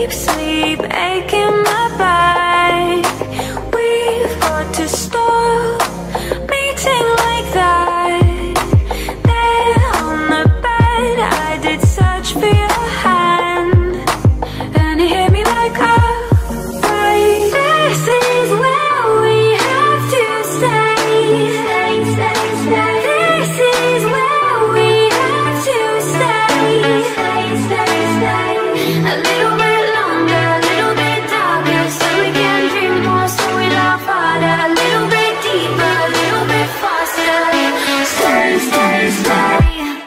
sleep, aching my back. We've got to stop meeting like that. There on the bed, I did search for your hand, and it hit me like a right. This is where we have to stay. This is where we have to stay. A little bit longer, a little bit darker, so we can dream more, so we laugh harder. A little bit deeper, a little bit faster. Stay, stay, stay.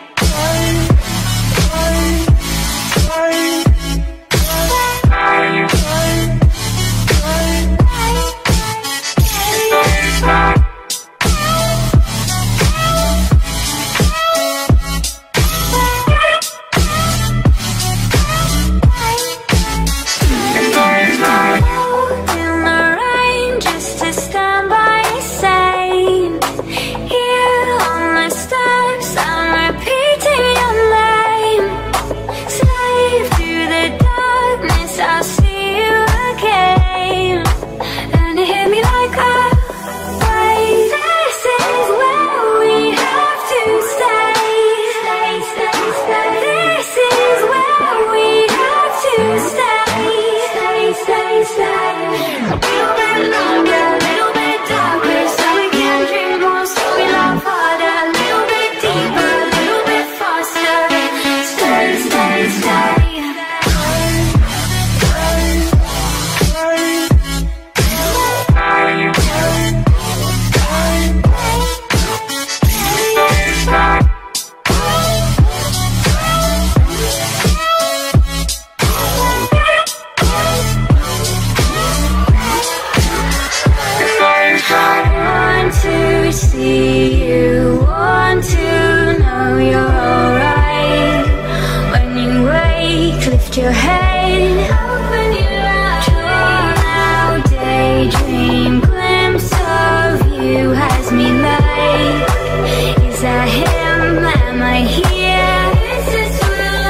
Your head, open your eyes, drawn out, daydream, glimpse of you has me like, is that him, am I here, is this real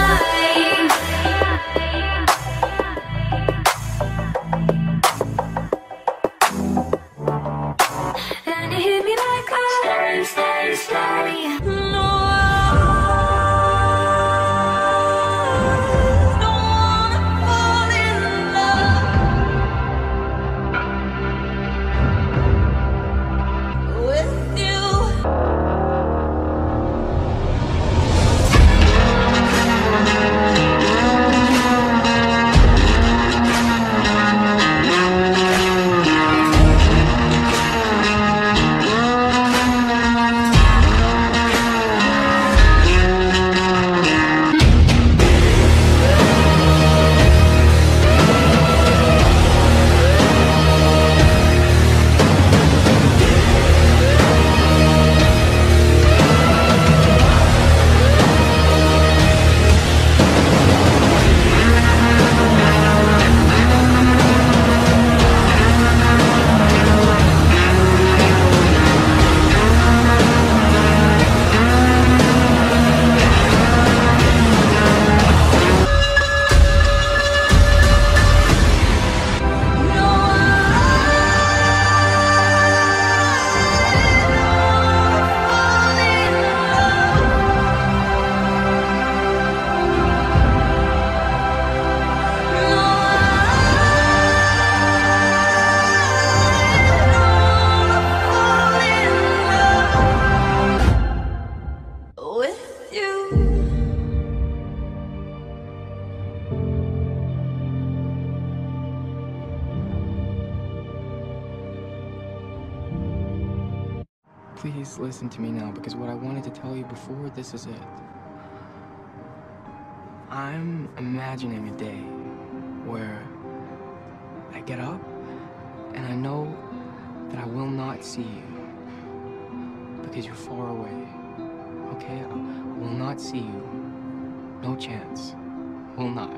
life? And it hit me like a stay, stay, stay. No. Please listen to me now, because what I wanted to tell you before, this is it. I'm imagining a day where I get up and I know that I will not see you because you're far away, okay? I will not see you. No chance. Will not.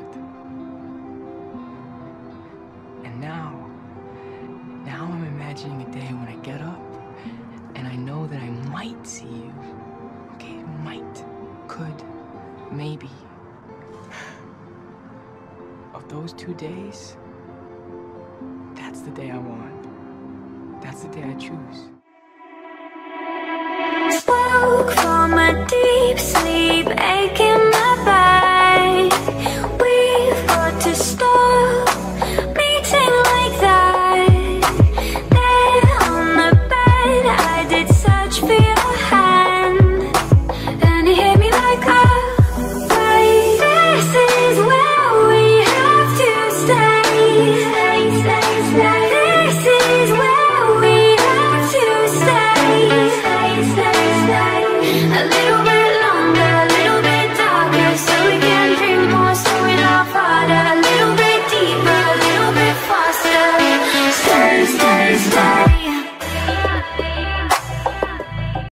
And now I'm imagining a day when I get up and I know that I might see you. Okay, might, could, maybe. those 2 days, that's the day I want. That's the day I choose. Woke from a deep sleep, ache in my back. We've got to stop meeting like that. There on the bed, I did search for your hand, and it hit me like a wave. This is where we have to stay. This is where we have to stay. A little